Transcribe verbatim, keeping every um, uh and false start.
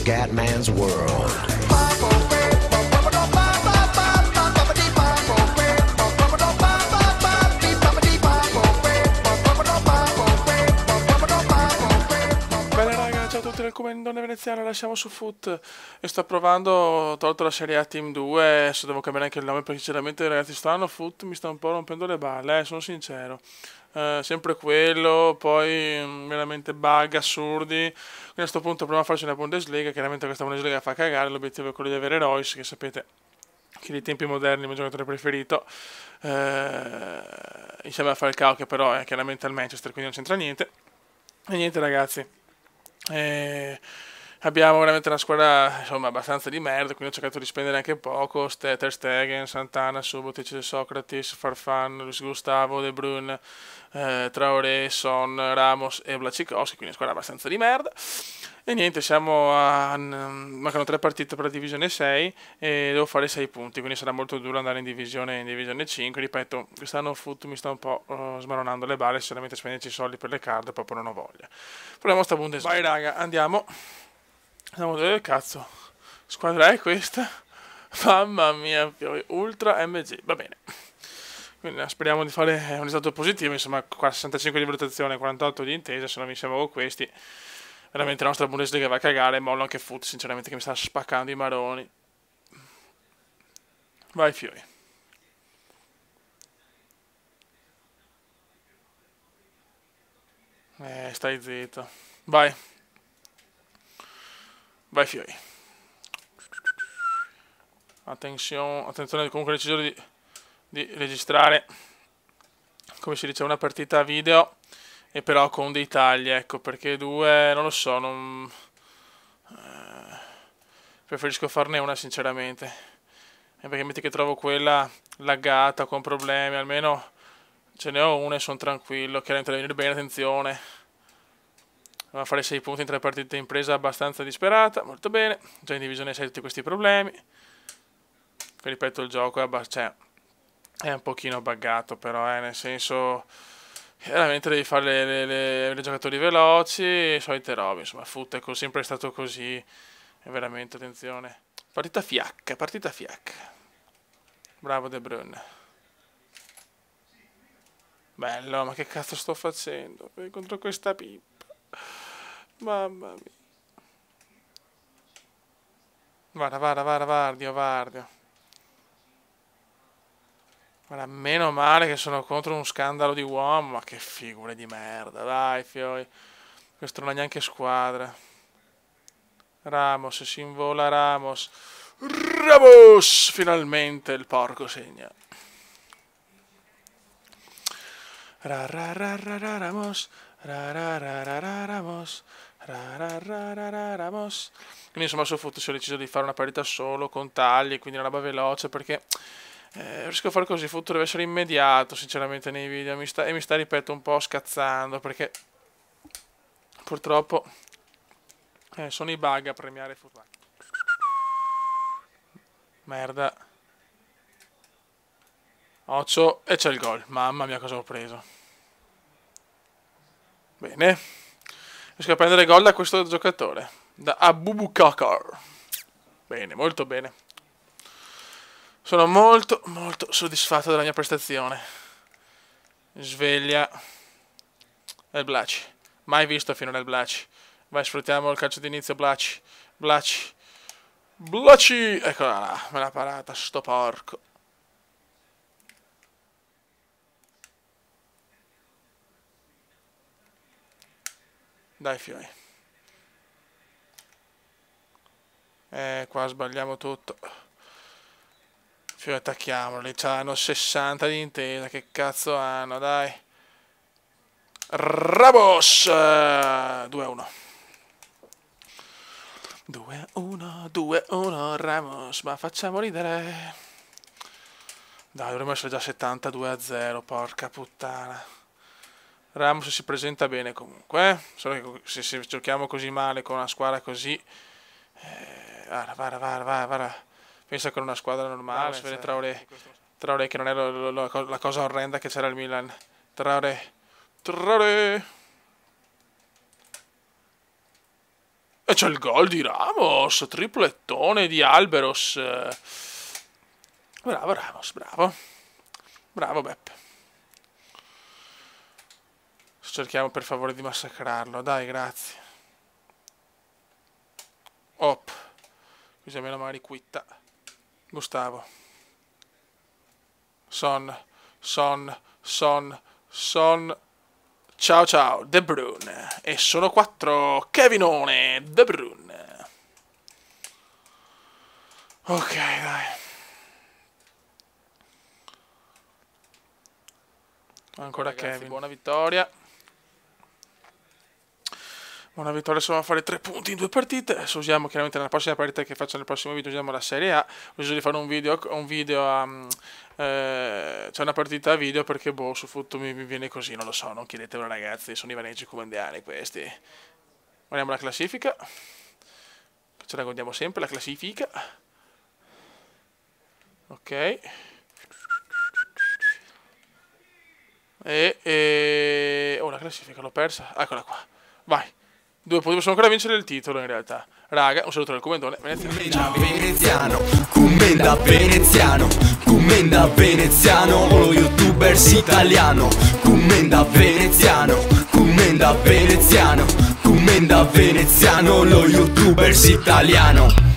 Scatman's World. Bene raga, ciao a tutti del Comandone Veneziano, lasciamo su Foot e sto provando, ho tolto la Serie A Team due, adesso devo cambiare anche il nome perché sinceramente ragazzi stanno Foot mi sta un po' rompendo le balle, eh, sono sincero. Eh, sempre quello, poi mm, veramente bug assurdi, quindi a questo punto proviamo a farci una Bundesliga, chiaramente questa Bundesliga fa cagare, l'obiettivo è quello di avere Royce, che sapete che nei tempi moderni è il mio giocatore preferito, eh, insieme a Falcao che però è chiaramente al Manchester, quindi non c'entra niente. E niente ragazzi, eh, abbiamo veramente una squadra insomma abbastanza di merda, quindi ho cercato di spendere anche poco. Ste- Ter Stegen, Santana, Subotic, Socrates, Farfan, Luis Gustavo, De Bruyne, eh, Traoré, Son, Ramos e Blacikowski, quindi una squadra abbastanza di merda. E niente, siamo a... mancano tre partite per la divisione sei e devo fare sei punti, quindi sarà molto duro andare in divisione, in divisione cinque. Ripeto, quest'anno Foot mi sta un po' uh, smaronando le balle, sinceramente spenderci i soldi per le card proprio non ho voglia. Proviamo sta Bundesliga. Vai raga, andiamo. Andiamo dove cazzo? Squadra è questa? Mamma mia, Ultra M G, va bene. Quindi speriamo di fare un risultato positivo, insomma sessantacinque di valutazione, quarantotto di intesa, se non mi siamo con questi. Veramente la nostra Bundesliga va a cagare, mollo anche Foot, sinceramente che mi sta spaccando i maroni. Vai Fiori. Eh, stai zitto. Vai. Vai Fiori. Attenzione, attenzione comunque ho deciso di, di registrare, come si dice, una partita video e però con dei tagli, ecco, perché due, non lo so, non... Eh, preferisco farne una sinceramente, e perché metti che trovo quella laggata, con problemi, almeno ce ne ho una e sono tranquillo, chiaramente deve venire bene, attenzione. Dobbiamo fare sei punti in tre partite, impresa abbastanza disperata, molto bene, già in divisione sei tutti questi problemi. Ripeto, il gioco è, abbast- cioè, è un pochino buggato, però, eh, nel senso... Veramente devi fare le, le, le, le giocatori veloci, solite robe, insomma, Foot è sempre stato così, e veramente, attenzione. Partita fiacca, partita fiacca. Bravo De Bruyne. Bello, ma che cazzo sto facendo? Contro questa pippa. Mamma mia. Guarda, guarda, guarda, Vardio, Vardio. Guarda, meno male che sono contro uno scandalo di uomo, ma che figure di merda, dai, fioi. Questo non ha neanche squadra. Ramos, si invola Ramos. Ramos! Finalmente il porco segna. Ra ra ra ra ra Ramos. Ra ra ra ra ra Ramos. Ra ra ra ra ra Ramos. Quindi insomma su Foot ho deciso di fare una partita solo con tagli, quindi una roba veloce perché eh, riesco a fare così. Foot deve essere immediato sinceramente nei video mi sta, e mi sta, ripeto, un po' scazzando perché purtroppo eh, sono i bug a premiare Foot. Merda. Occhio e c'è il gol. Mamma mia cosa ho preso. Bene. Riesco a prendere gol da questo giocatore. Da Abubakar. Bene, molto bene. Sono molto, molto soddisfatto della mia prestazione. Sveglia. El Blaci. Mai visto finora il Blaci. Vai, sfruttiamo il calcio d'inizio, Blaci. Blaci. Blaci. Eccola là, me l'ha parata, sto porco. Dai, fioi. Eh, qua sbagliamo tutto. Fioi, attacchiamoli. C'hanno sessanta di intesa. Che cazzo hanno, dai. Ramos! due a uno. due a uno, due a uno, Ramos. Ma facciamo ridere. Dai, dovremmo essere già settantadue a zero, porca puttana. Ramos si presenta bene comunque, eh? Solo che se, se giochiamo così male con una squadra così... Eh, vara, vara, vara, vara, vara. Pensa con una squadra normale, si vede Traoré, Traoré che non è lo, lo, lo, la cosa orrenda che c'era al Milan. Traoré, Traoré. E c'è il gol di Ramos, triplettone di Alberos. Bravo Ramos, bravo. Bravo Beppe. Cerchiamo per favore di massacrarlo, dai, grazie. Op. Così almeno magari quitta. Gustavo. Son, Son, Son, Son. Ciao ciao, De Bruyne. E sono quattro. Kevinone, De Bruyne. Ok, dai. Ancora ragazzi, Kevin. Buona vittoria. Buona vittoria, solo a fare tre punti in due partite. Adesso usiamo chiaramente nella prossima partita che faccio nel prossimo video, usiamo la Serie A. Ho deciso di fare un video, un video a... Eh, c'è una partita a video perché boh, su Foot mi, mi viene così, non lo so, non chiedetevelo ragazzi, sono i vaneggi comendiani questi. Guardiamo la classifica. Ce la godiamo sempre, la classifica. Ok. E... e... oh, la classifica l'ho persa. Eccola qua. Vai. Due punti, possiamo ancora vincere il titolo in realtà. Raga, un saluto dal Comendone veneziano. Veneziano, commenda veneziano, commenda veneziano, lo youtubers italiano. Commenda veneziano, commenda veneziano, commenda veneziano, lo youtubers italiano.